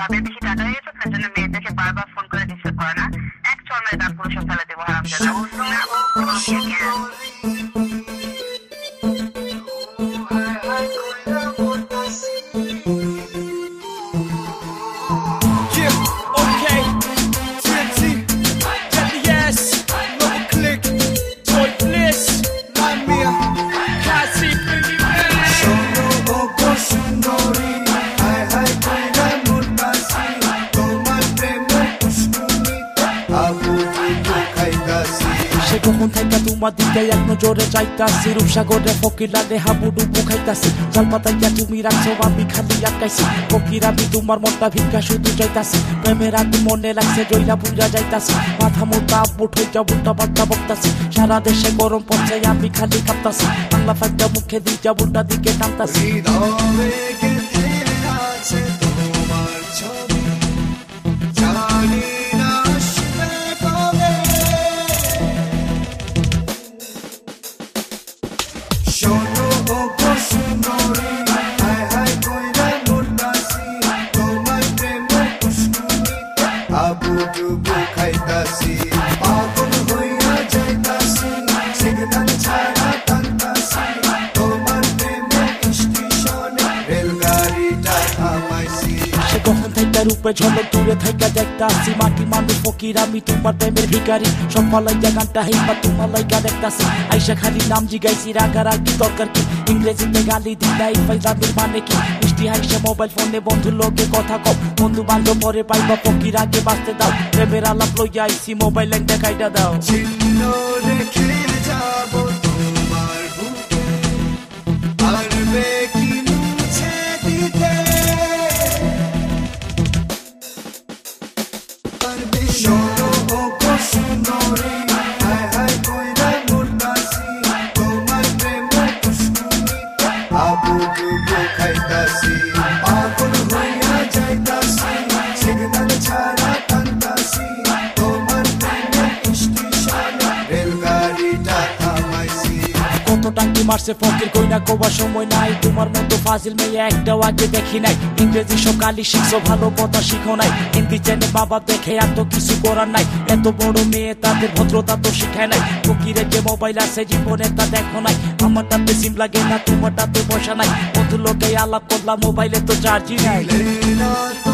ভাবে বেশি টাকা হয়ে গেছে, তার জন্য মেয়েদেরকে বারবার ফোন করে ডিস্টার্ব করে না। এক চরমের দাঁত পুরো সব ফেলে দেবো হারামজাদা। তুমি ও কোনো কে কখন থাইকা তোমার দিকে এক নজরে চাইতাছি, রূপসাগরে ফকিরারে হাবুডুবু খাইতাছি, জাল পাতাইয়া তুমি রাখছো আমি খালি আটকাইছি, ফকির আমি তোমার মনটা ভিক্ষা শুধু চাইতাছি, প্রেমের আগুন মনে লাগছে জইলা পুরা যাইতাছি, মাথা মোটা বুট হইয়া উল্টা পাল্টা বকতাছি, সারা দেশে গরম পড়ছে আমি খালি কাঁপতাছি, বাংলা ফাইটা মুখে দিয়া উল্টা দিকে টানতাছি। হাবুডুবু খাইতাছি, পাগল হইয়া যাইতাছি, সিগন্যাল ছাড়া টানতাছি, তোমার প্রেমে স্টেশনে রেলগাড়িটা থামাইছি। সে কখন থাইকা রূপে ঝলক দূরে থাইকা দেখতাছি, মাটি মানুষ ফকির আমি তোমার প্রেমের ভিখারি, সব ফালাইয়া গানটা হেইবা তোমার লাইকা দেখতাছি, আইসা খালি নাম জিগাইছি রাগারাগি দরকার কি, ইংরেজিতে গালি দিলাই ফাইলামের মানে কি, মিষ্টি হাইসা মোবাইল ফোনে বন্ধুর লোকে কথা কম, বন্ধু বান্ধব পরে পাইবা ফকির আগে বাঁচতে দাও, প্রেমের আলাপ লইয়া আইছি মোবাইল লাইনটা কাইটা দাও। চিহ্ন রেখে যাবো তোমার বুকে, পারবে কি মুছে দিতে, পারবে শোনো গো সুন্দরী, হায় হায় কইরা মরতাছি, তোমার প্রেমে খুশকুনিতে হাবুডুবু খাইতাছি, পাগল হইয়া যাইতাছি, সিগন্যাল ছাড়া টানতাছি, তোমার প্রেমে স্টেশনে রেলগাড়িটা থামাইছি। কত টাঙ্কি মারছে ফকির কইনা কোবার সময় নাই, তোমার মতো ফাজিল মেয়ে একটাও আগে দেখি নাই, ইংরেজি সকালে শিখছো ভালো কথা শিখো নাই, হিন্দি চ্যানেল বাবা দেখে এত কিছু করার নাই, এত বড় মেয়ে তাদের ভদ্রতা তো শিখায় নাই, ফকিরের যে মোবাইল আছে জীবনে তা দেখো নাই, আমারটাতে সিম লাগে না তোমারটাতে পয়সা নাই, বন্ধু লোকে আলাপ করলাম মোবাইলে তো চার্জই নাই।